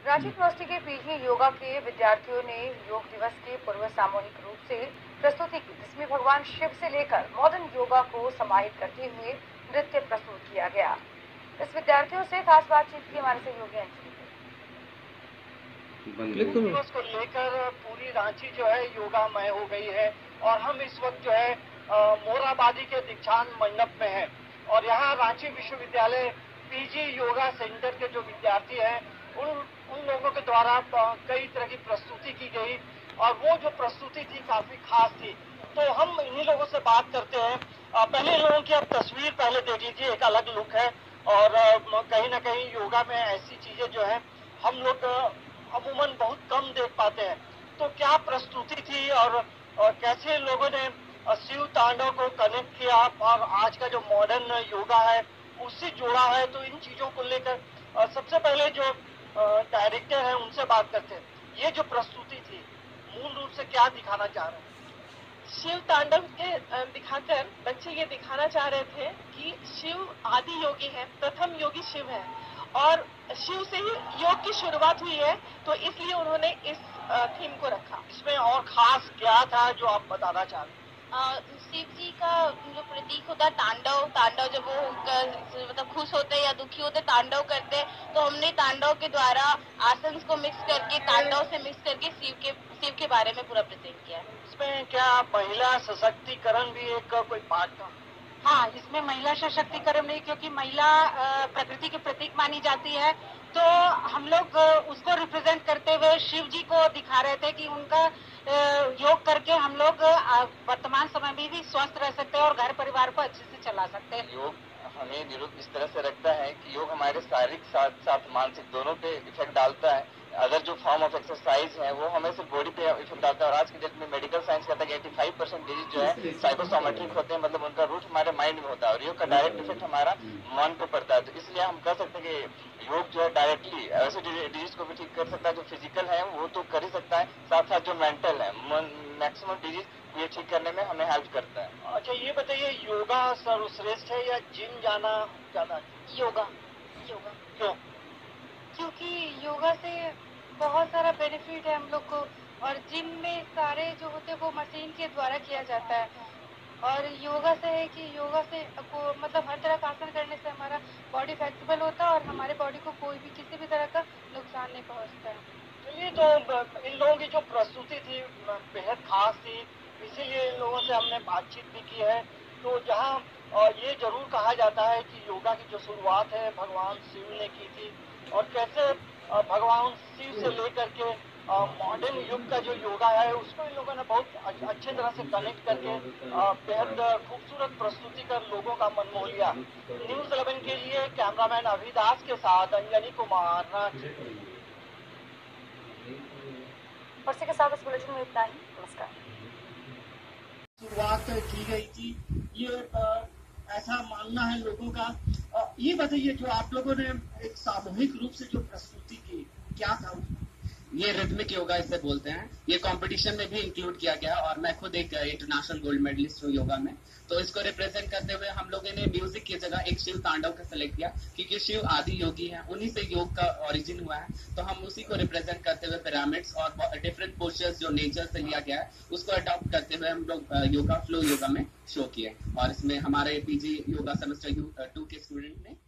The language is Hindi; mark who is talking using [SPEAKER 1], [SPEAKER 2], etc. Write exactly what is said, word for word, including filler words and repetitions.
[SPEAKER 1] रांची यूनिवर्सिटी के पीजी योगा के विद्यार्थियों ने योग दिवस के पूर्व सामूहिक रूप से प्रस्तुति की, जिसमें भगवान शिव से लेकर मॉडर्न योगा को समाहित करते हुए नृत्य प्रस्तुत किया गया। इस विद्यार्थियों से खास बातचीत की हमारे सहयोगी अंजलि।
[SPEAKER 2] दिवस को लेकर पूरी रांची जो है योगामय हो गई है और हम इस वक्त जो है मोराबादी के दीक्षांत मंडप में हैं और यहाँ रांची विश्वविद्यालय पीजी योगा सेंटर के जो विद्यार्थी हैं उन उन लोगों के द्वारा कई तरह की प्रस्तुति की गई और वो जो प्रस्तुति थी काफी खास थी। तो हम इन्हीं लोगों से बात करते हैं। पहले इन लोगों की आप तस्वीर पहले देख लीजिए, एक अलग लुक है और कहीं ना कहीं योगा में ऐसी चीजें जो है हम लोग अमूमन बहुत कम देख पाते हैं। तो क्या प्रस्तुति थी और, और कैसे लोगों ने शिव तांडव को कनेक्ट किया और आज का जो मॉडर्न योगा है उससे जोड़ा है, तो इन चीजों को लेकर सबसे पहले जो डायरेक्टर है उनसे बात करते हैं। ये जो प्रस्तुति थी मूल रूप से क्या दिखाना चाह रहे हैं?
[SPEAKER 3] शिव तांडव के दिखाकर बच्चे ये दिखाना चाह रहे थे कि शिव आदि योगी है, प्रथम योगी शिव है और शिव से ही योग की शुरुआत हुई है, तो इसलिए उन्होंने इस थीम को रखा।
[SPEAKER 2] इसमें और खास क्या था जो आप बताना चाह रहे हैं?
[SPEAKER 4] शिव जी का जो प्रतीक होता है तांडव, तांडव जब वो मतलब खुश होते या दुखी होते तांडव करते, तो हमने तांडव के द्वारा आसन को मिक्स करके तांडव से मिक्स करके शिव के शिव के बारे में पूरा प्रेजेंट किया है।
[SPEAKER 2] इसमें क्या महिला सशक्तिकरण भी एक कोई पार्ट था?
[SPEAKER 5] हाँ, इसमें महिला सशक्तिकरण नहीं, क्योंकि महिला प्रकृति के प्रतीक मानी जाती है, तो हम लोग उसको रिप्रेजेंट करते हुए शिव जी को दिखा रहे थे कि उनका योग करके हम लोग वर्तमान समय में भी स्वस्थ रह सकते हैं और घर परिवार को अच्छे से चला सकते हैं।
[SPEAKER 6] योग हमें निरोग इस तरह से रखता है कि योग हमारे शारीरिक साथ साथ मानसिक दोनों पे इफेक्ट डालता है। अदर जो फॉर्म ऑफ एक्सरसाइज है वो हमें सिर्फ बॉडी पे इफेक्ट डालता है और आज की डेट में मेडिकल साइंस कहता है कि पचासी परसेंट डिजीज जो है साइकोसोमेट्रिक होते हैं, मतलब उनका रूट हमारे माइंड में होता है और योग का डायरेक्ट इफेक्ट हमारा मन पे पड़ता है। तो इसलिए हम कह सकते हैं कि योग जो है डायरेक्टली ऐसे डिजीज को भी ठीक कर सकता है। जो फिजिकल है वो तो कर ही सकता है, साथ साथ जो मेंटल है मैक्सिमम डिजीज ये ठीक करने में हमें हेल्प करता है।
[SPEAKER 2] अच्छा, ये बताइए योगा सर्वश्रेष्ठ है या जिम जाना ज्यादा?
[SPEAKER 4] योगा। योगा
[SPEAKER 2] क्यों?
[SPEAKER 5] क्योंकि योगा से बहुत सारा बेनिफिट है हम लोग को, और जिम में सारे जो होते हैं वो मशीन के द्वारा किया जाता है, और योगा से है कि योगा से को मतलब हर तरह का आसन करने से हमारा बॉडी फ्लेक्सिबल होता है और हमारे बॉडी को कोई भी किसी भी तरह का नुकसान नहीं पहुंचता है।
[SPEAKER 2] चलिए, तो इन लोगों की जो प्रस्तुति थी बेहद खास थी, इसीलिए इन लोगों से हमने बातचीत भी की है। तो जहाँ ये जरूर कहा जाता है कि योगा की जो शुरुआत है भगवान शिव ने की थी और कैसे भगवान शिव से लेकर के मॉडर्न युग का जो योगा है उसको इन लोगों ने बहुत अच्छे तरह से कनेक्ट करके बेहद खूबसूरत प्रस्तुति कर लोगों का मन मोह लिया। न्यूज इलेवन के लिए कैमरामैन अभिदास के साथ अंजनी कुमार, रांची।
[SPEAKER 1] पर्चे के साथ इस बुलेटिन में इतना ही। नमस्कार।
[SPEAKER 2] शुरुआत की गई थी, ये आ, ऐसा मानना है लोगों का। आ, ये बताइए, जो आप लोगों ने एक सामूहिक रूप से जो प्रस्तुति की, क्या था?
[SPEAKER 7] ये रिदमिक योगा इसे बोलते हैं। ये कंपटीशन में भी इंक्लूड किया गया और मैं खुद एक इंटरनेशनल गोल्ड मेडलिस्ट हूँ योगा में। तो इसको रिप्रेजेंट करते हुए हम लोगों ने म्यूजिक की जगह एक शिव तांडव का सेलेक्ट किया, क्योंकि शिव आदि योगी हैं, उन्हीं से योग का ओरिजिन हुआ है। तो हम उसी को रिप्रेजेंट करते हुए पिरामिड्स और डिफरेंट पोस्चर्स जो नेचर से लिया गया है उसको अडॉप्ट करते हुए हम लोग योगा फ्लो योगा में शो किए और इसमें हमारे पीजी योगा सेमेस्टर टू के स्टूडेंट ने